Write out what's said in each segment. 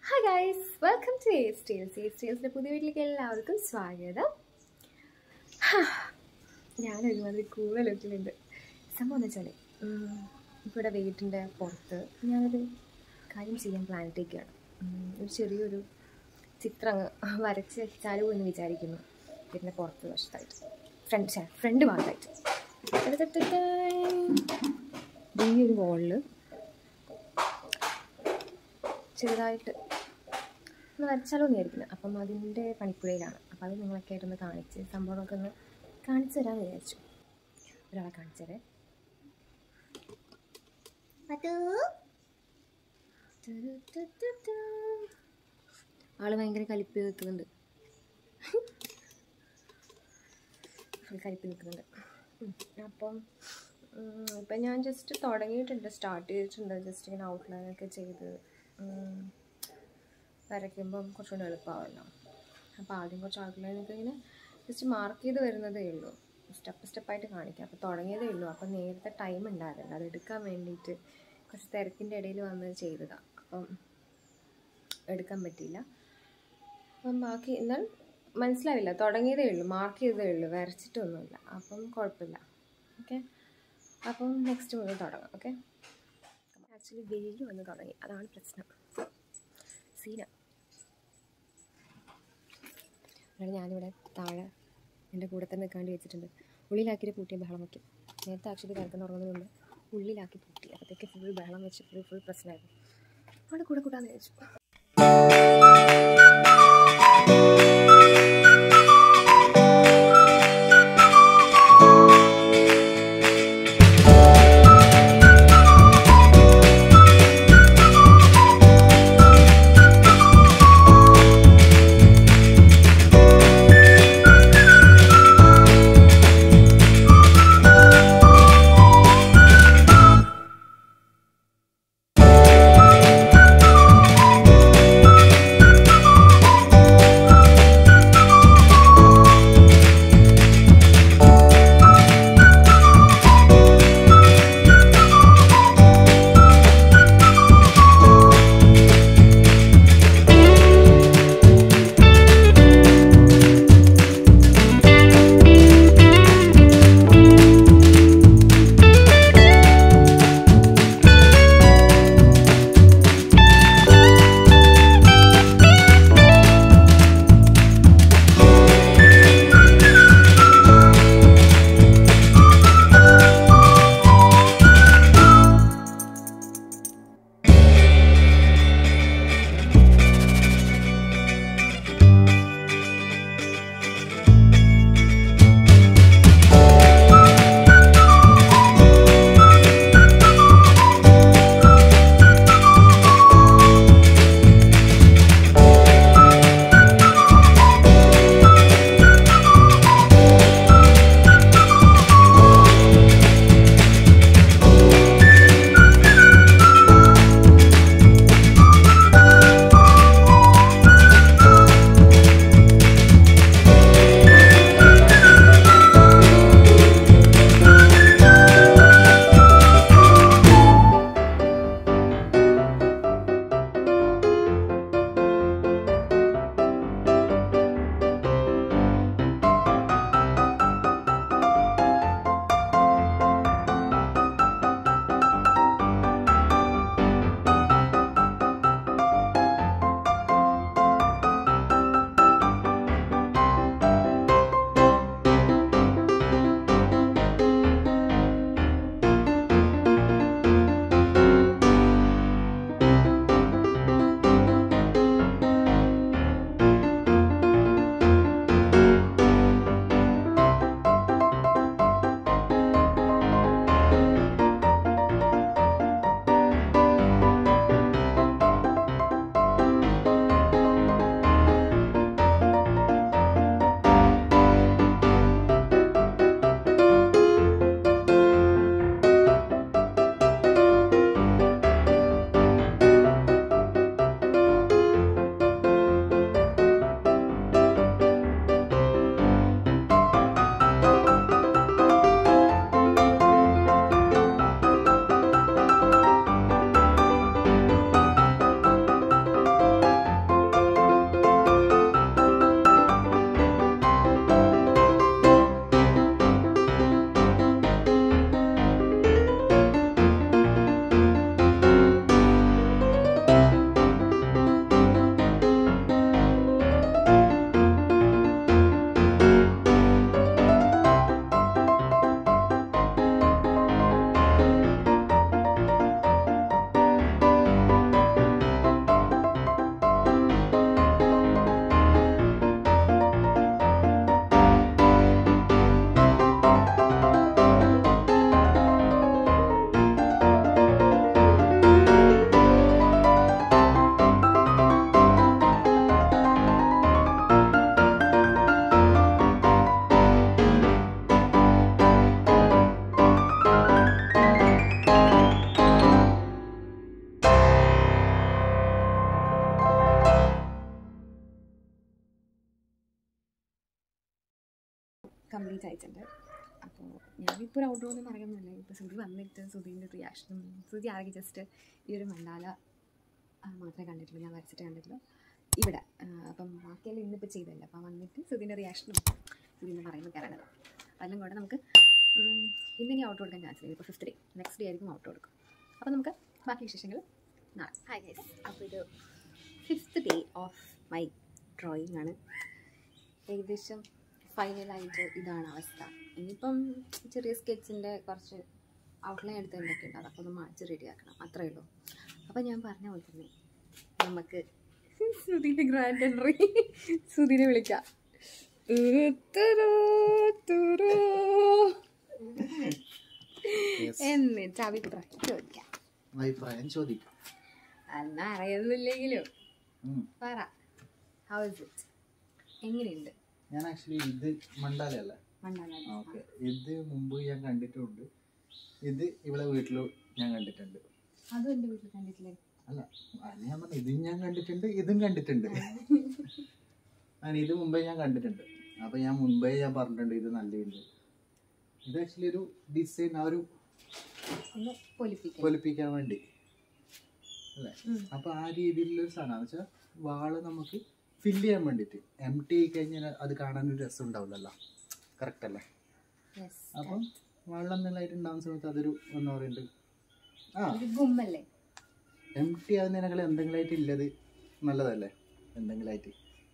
Hi guys, welcome to Ace Tales. Ace Talesന്റെ പുതിയ വീട്ടിലേക്ക് എല്ലാവർക്കും സ്വാഗതം. ഞാനൊരുമാതിരി കൂള ലുക്കിലുണ്ട്. സംഭവം എന്ന് വെച്ചാൽ ഇവിടെ വീട്ടിൻ്റെ പുറത്ത് ഞാനൊരു കാര്യം ചെയ്യാൻ പ്ലാൻ ഇട്ടേക്കാണ്. ഒരു ചെറിയൊരു ചിത്രം വരച്ച് വെച്ചാലോ എന്ന് വിചാരിക്കുന്നു. വീട്ടിൻ്റെ പുറത്ത് വശത്തായിട്ട് ഫ്രണ്ട് ഭാഗത്തായിട്ട് ഈ ഒരു വോളിൽ ചെറുതായിട്ട് ഒന്ന് വരച്ചാലോ എന്ന് വിചാരിക്കുന്നത്. അപ്പം അതിൻ്റെ പണിപ്പുരയിലാണ്. അപ്പം അത് നിങ്ങളൊക്കെ ആയിട്ടൊന്ന് കാണിച്ച് സംഭവമൊക്കെ ഒന്ന് കാണിച്ചു തരാമെന്ന് വിചാരിച്ചു. ഒരാളെ കാണിച്ചു തരേ. ആള് ഭയങ്കര കലിപ്പ് നിൽക്കുന്നുണ്ട്. അപ്പം ഇപ്പം ഞാൻ ജസ്റ്റ് തുടങ്ങിയിട്ടുണ്ട്, സ്റ്റാർട്ട് ചെയ്തിട്ടുണ്ട്. ജസ്റ്റ് ഇങ്ങനെ ഔട്ട്ലൈനൊക്കെ ചെയ്ത് വരയ്ക്കുമ്പം കുറച്ചുകൂടി എളുപ്പമാവല്ലോ. അപ്പോൾ ആദ്യം കുറച്ച് ഔട്ട്ലൈനൊക്കെ ഇങ്ങനെ ജസ്റ്റ് മാർക്ക് ചെയ്ത് വരുന്നതേ ഉള്ളൂ, സ്റ്റെപ്പായിട്ട് കാണിക്കാം. അപ്പോൾ തുടങ്ങിയതേ ഉള്ളൂ. അപ്പം നേരത്തെ ടൈം ഉണ്ടായിരുന്നില്ല, അത് എടുക്കാൻ വേണ്ടിയിട്ട് കുറച്ച് തിരക്കിൻ്റെ ഇടയിൽ വന്ന് ചെയ്തതാണ്. അപ്പം എടുക്കാൻ പറ്റിയില്ല. അപ്പം ബാക്കി എന്നാൽ മനസ്സിലാവില്ല, തുടങ്ങിയതേ ഉള്ളൂ, മാർക്ക് ചെയ്തതേ ഉള്ളൂ, വരച്ചിട്ടൊന്നുമില്ല. അപ്പം കുഴപ്പമില്ല. ഓക്കെ, അപ്പം നെക്സ്റ്റ് മുതൽ തുടങ്ങാം. ഓക്കെ, ആക്ച്വലി വെയിൽ വന്ന് തുടങ്ങി, അതാണ് പ്രശ്നം. സീന ഞാനിവിടെ താഴെ എൻ്റെ കൂടെ തന്നെ നിൽക്കാണ്ട് വെച്ചിട്ടുണ്ട്. ഉള്ളിലാക്കിയിട്ട് പൂട്ടിയ ബഹളം വയ്ക്കും. നേരത്തെ ആക്ച്വലി കിടക്കുന്ന ഉറങ്ങുന്നതിന് മുമ്പ് ഉള്ളിലാക്കി പൂട്ടി, അപ്പോഴത്തേക്ക് ഫുൾ ബഹളം വെച്ച് ഫുൾ പ്രശ്നമായിരുന്നു. അവിടെ കൂടെ കൂട്ടാന്ന് വിചാരിച്ചു. കംപ്ലീറ്റ് ആയിട്ടുണ്ട്. അപ്പോൾ ഞാനിപ്പോൾ ഒരു ഔട്ട്ഡോർ ഒന്നും പറയുന്നില്ല. ഇപ്പോൾ സുധി വന്നിട്ട് സുധീൻ്റെ റിയാക്ഷനും, സുധി ആകെ ജസ്റ്റ് ഈ ഒരു മണ്ടാല മാത്രമേ കണ്ടിട്ടുള്ളൂ, ഞാൻ വരച്ചിട്ട് കണ്ടിട്ടുള്ളൂ ഇവിടെ. അപ്പം ബാക്കിയെല്ലാം ഇന്നിപ്പോൾ ചെയ്തല്ല. അപ്പോൾ വന്നിട്ട് സുധീൻ്റെ റിയാക്ഷനും സുധീന്ന് പറയുമ്പോൾ കയറേണ്ടത് എല്ലാം കൂടെ നമുക്ക് ഇന്നിനി ഔട്ട് കൊടുക്കാൻ ചാൻസ് ഇല്ല. ഇപ്പോൾ 5th ഡേ, നെക്സ്റ്റ് ഡേ ആയിരിക്കും ഔട്ട് കൊടുക്കും. അപ്പോൾ നമുക്ക് ബാക്കി വിശേഷങ്ങൾ നാളെ. ഹായ് ഗൈസ്, അപ്പോൾ ഇത് 5th day of my drawing ആണ്. ഏകദേശം ഫൈനലായിട്ട് ഇതാണ് അവസ്ഥ. ഇനിയിപ്പം ചെറിയ സ്കെച്ചിൻ്റെ കുറച്ച് ഔട്ട്ലൈൻ എടുത്തതിൻ്റെയൊക്കെ ഉണ്ട്, അതൊക്കെ ഒന്ന് മാറ്റി റെഡിയാക്കണം, അത്രയേ ഉള്ളൂ. അപ്പോൾ ഞാൻ പറഞ്ഞ പോലെ തന്നെ നമുക്ക് സുധീൻ്റെ ഗ്രാൻഡ് എൻട്രി സുധീനെ വിളിക്കാം. എന്നിട്ട് അഭിപ്രായം ചോദിക്കാം. എന്നാ അറിയുന്നില്ലെങ്കിലും പറ, ഹൗ ഇസ് ഇറ്റ്, എങ്ങനെയുണ്ട്? ഞാൻ ആക്ച്വലി ഇത് മണ്ടാലല്ല, ഓക്കെ, ഇത് മുമ്പ് ഞാൻ കണ്ടിട്ടുണ്ട്. ഇത് ഇവിടെ വീട്ടിലും ഞാൻ കണ്ടിട്ടുണ്ട്. അതും എൻ്റെ വീട്ടിൽ കണ്ടിട്ടില്ലേ? അല്ല, ഞാൻ പറഞ്ഞു ഇതും ഞാൻ കണ്ടിട്ടുണ്ട്, ഇതും കണ്ടിട്ടുണ്ട്. ഇത് മുമ്പേ ഞാൻ കണ്ടിട്ടുണ്ട്. അപ്പം ഞാൻ മുമ്പേ ഞാൻ പറഞ്ഞിട്ടുണ്ട് ഇത് നല്ലതുണ്ട്. ഇത് ആക്ച്വലി ഒരു ഡിസൈൻ, ആ ഒരു പൊലിപ്പിക്കാൻ വേണ്ടി അല്ലേ. അപ്പം ആ രീതിയിലുള്ളൊരു സാധനമാണ് വെച്ചാൽ വാള് നമുക്ക് ഫില്ല് ചെയ്യാൻ വേണ്ടിയിട്ട്. എം ടി ആയി കഴിഞ്ഞാൽ അത് കാണാനൊരു രസം ഉണ്ടാവില്ലല്ലോ, കറക്റ്റ് അല്ലേ? അപ്പം വെള്ളം നല്ലതായിട്ട് ഉണ്ടാകുന്ന സമയത്ത് അതൊരു എന്താ പറയുന്നത്, എം ടി ആകുന്നതിനേക്കാൾ എന്തെങ്കിലും ആയിട്ട് ഇല്ലത് നല്ലതല്ലേ, എന്തെങ്കിലും ആയിട്ട്.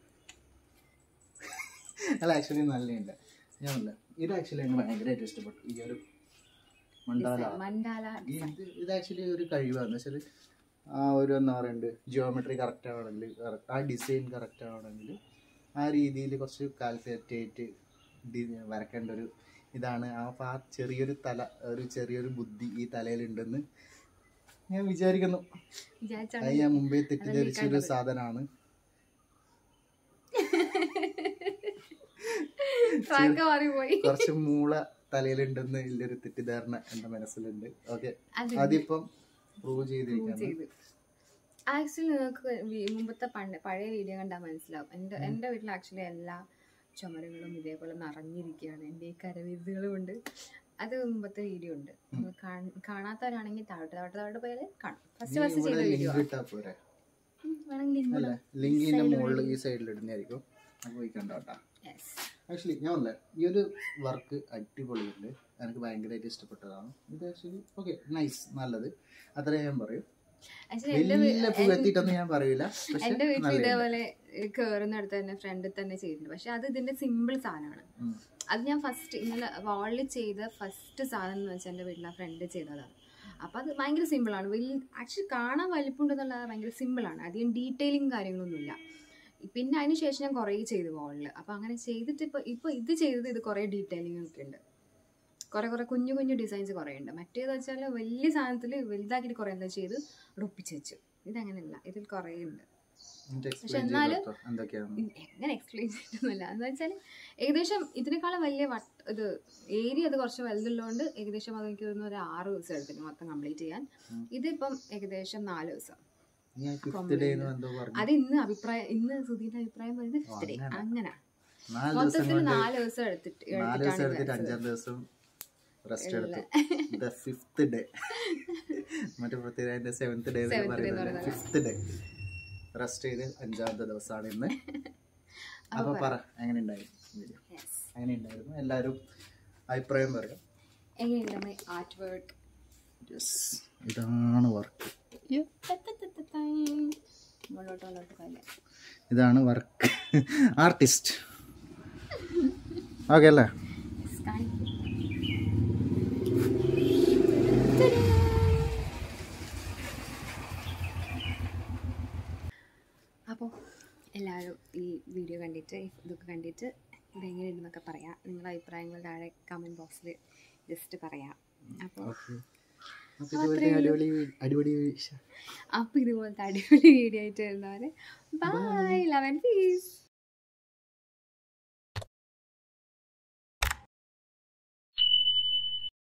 അല്ല ആക്ച്വലി നല്ലുണ്ട്. ഞാൻ പറഞ്ഞ ഇത് ആക്ച്വലി എനിക്ക് ഭയങ്കരമായിട്ട് ഇഷ്ടപ്പെട്ടു. ഈ ഒരു മണ്ടാല ഇത് ആക്ച്വലി ഒരു കഴിവാന്ന് വെച്ചാൽ ആ ഒരു എന്താ പറയുന്നത്, ജിയോമെട്രി കറക്റ്റ് ആവണമെങ്കിൽ, ആ ഡിസൈൻ കറക്റ്റ് ആവണമെങ്കിൽ ആ രീതിയിൽ കുറച്ച് കാൽക്കുലേറ്റ് ആയിട്ട് വരക്കേണ്ട ഒരു ഇതാണ്. അപ്പോൾ ആ ചെറിയൊരു ഒരു ചെറിയൊരു ബുദ്ധി ഈ തലയിലുണ്ടെന്ന് ഞാൻ വിചാരിക്കുന്നു. അത് ഞാൻ മുമ്പേ തെറ്റിദ്ധരിച്ചൊരു സാധനമാണ്. കുറച്ച് മൂള തലയിലുണ്ടെന്ന് ഇല്ലൊരു തെറ്റിദ്ധാരണ എന്റെ മനസ്സിലുണ്ട്. ഓക്കെ, അതിപ്പം പ്രൂവ് ചെയ്തിരിക്കുന്നു. ആക്ച്വലി നിങ്ങൾക്ക് മുമ്പത്തെ പഴയ വീഡിയോ കണ്ടാൽ മനസ്സിലാവും. എൻ്റെ വീട്ടിൽ ആക്ച്വലി എല്ലാ ചുമരുകളും ഇതേപോലെ നിറഞ്ഞിരിക്കുകയാണ്, എൻ്റെ ഈ കരവിരുതുകളും ഉണ്ട്. അത് മുമ്പത്തെ വീഡിയോ ഉണ്ട്, കാണാത്തവരാണെങ്കിൽ താഴോട്ട് പോയാൽ കാണും. ഫസ്റ്റ് ചെയ്ത വീഡിയോ ലിങ്കിന്റെ മുകളിൽ ഈ സൈഡിൽ ഇടുന്നതായിരിക്കും. ആക്ച്വലി ഞാൻ പറഞ്ഞ ഈ ഒരു വർക്ക് അടിപൊളിയുണ്ട്, എനിക്ക് ഭയങ്കരമായിട്ട് ഇഷ്ടപ്പെട്ടതാണ്. ഇത് ആക്ച്വലി ഓക്കെ, നൈസ്, നല്ലത്, അത്രേ ഞാൻ പറയും. എത്തിയിട്ടൊന്നും ഞാൻ പറയൂല. എന്റെ വീട്ടിൽ ഇതേപോലെ കേറുന്നിടത്ത് തന്നെ ഫ്രണ്ടിൽ തന്നെ ചെയ്തിട്ടുണ്ട്. പക്ഷെ അത് ഇതിന്റെ സിമ്പിൾ സാധനമാണ്. അത് ഞാൻ ഫസ്റ്റ് ഇന്നലെ വാളിൽ ചെയ്ത ഫസ്റ്റ് സാധനം എന്ന് വെച്ചാൽ എൻ്റെ വീട്ടിൽ ആ ഫ്രണ്ട് ചെയ്തതാണ്. അപ്പം അത് ഭയങ്കര സിമ്പിളാണ്. ആക്ച്വലി കാണാൻ വലിപ്പമുണ്ടെന്നുള്ളത് ഭയങ്കര സിമ്പിളാണ്, അധികം ഡീറ്റെയിലിങ് കാര്യങ്ങളൊന്നുമില്ല. പിന്നെ അതിന് ശേഷം ഞാൻ കുറേ ചെയ്തു വാളിൽ. അപ്പം അങ്ങനെ ചെയ്തിട്ട് ഇപ്പോൾ ഇത് ചെയ്തത് ഇത് കുറേ ഡീറ്റെയിലിംഗ് ഒക്കെ ഉണ്ട്, കുറേ കുഞ്ഞു കുഞ്ഞു ഡിസൈൻസ് കുറേ ഉണ്ട്. മറ്റേത് വെച്ചാൽ വലിയ സാധനത്തിൽ വലുതാക്കിയിട്ട് കുറേ എന്താ ചെയ്ത് ഒപ്പിച്ച് വെച്ചു. ഇതങ്ങനെയല്ല, ഇതിൽ കുറേ ഉണ്ട്. പക്ഷെ എന്നാലും എങ്ങനെ എക്സ്പ്ലെയിൻ ചെയ്തിട്ടൊന്നുമില്ല. എന്ന് വെച്ചാൽ ഏകദേശം ഇതിനേക്കാളും വലിയ ഇത് ഏരിയ അത് കുറച്ച് വലുതുള്ളതുകൊണ്ട് ഏകദേശം അത് എനിക്ക് തോന്നുന്നു ഒരു 6 ദിവസം എടുത്തിട്ട് മൊത്തം കംപ്ലീറ്റ് ചെയ്യാൻ. ഇതിപ്പം ഏകദേശം 4 ദിവസം. അത് ഇന്ന് സുധീന്റെ അഭിപ്രായം പറയുന്നത് 5th ഡേ. അങ്ങനെ മൊത്തത്തിൽ 4 ദിവസം എടുത്തിട്ട് റെസ്റ്റ് എടുത്തു. 5th ഡേ മറ്റേ പ്രത്യേക 7th day 5th day rest ചെയ്ത് 5ാമത്തെ ദിവസമാണ് ഇന്ന്. അപ്പൊ പറ, എങ്ങനെ ഉണ്ടായിരുന്നു? എല്ലാവരും അഭിപ്രായം പറയാം. ഇതാണ് വർക്ക്, ഇതാണ് വർക്ക്, ആർട്ടിസ്റ്റ്. ഓക്കെ അല്ലേ? അപ്പോൾ എല്ലാവരും ഈ വീഡിയോ കണ്ടിട്ട് ഇതൊക്കെ കണ്ടിട്ട് ഇതെങ്ങനെയുണ്ടെന്നൊക്കെ പറയാം. നിങ്ങളുടെ അഭിപ്രായങ്ങൾ താഴെ കമൻറ്റ് ബോക്സിൽ ജസ്റ്റ് പറയാം. അപ്പോൾ ഇതുപോലത്തെ അടിപൊളി വീഡിയോ ആയിട്ട് വരുന്നവരെ ബൈ, ലവ് ആൻഡ് പീസ്.